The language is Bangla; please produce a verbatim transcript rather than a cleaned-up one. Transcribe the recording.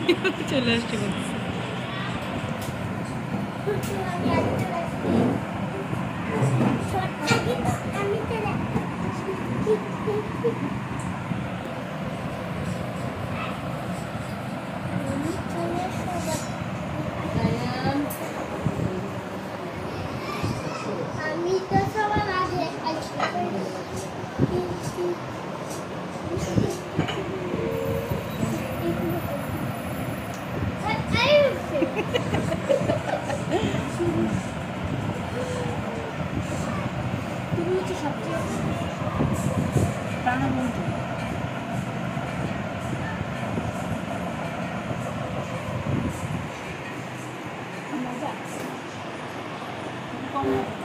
চলে আসছে বলছে। আমি তো সবার আগে তুমি হচ্ছে সবচেয়ে প্রাণবন্ত। মজা কম